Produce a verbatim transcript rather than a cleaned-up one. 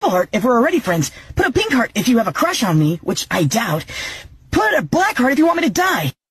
heart if we're already friends. Put a pink heart if you have a crush on me, which I doubt. Put a black heart if you want me to die.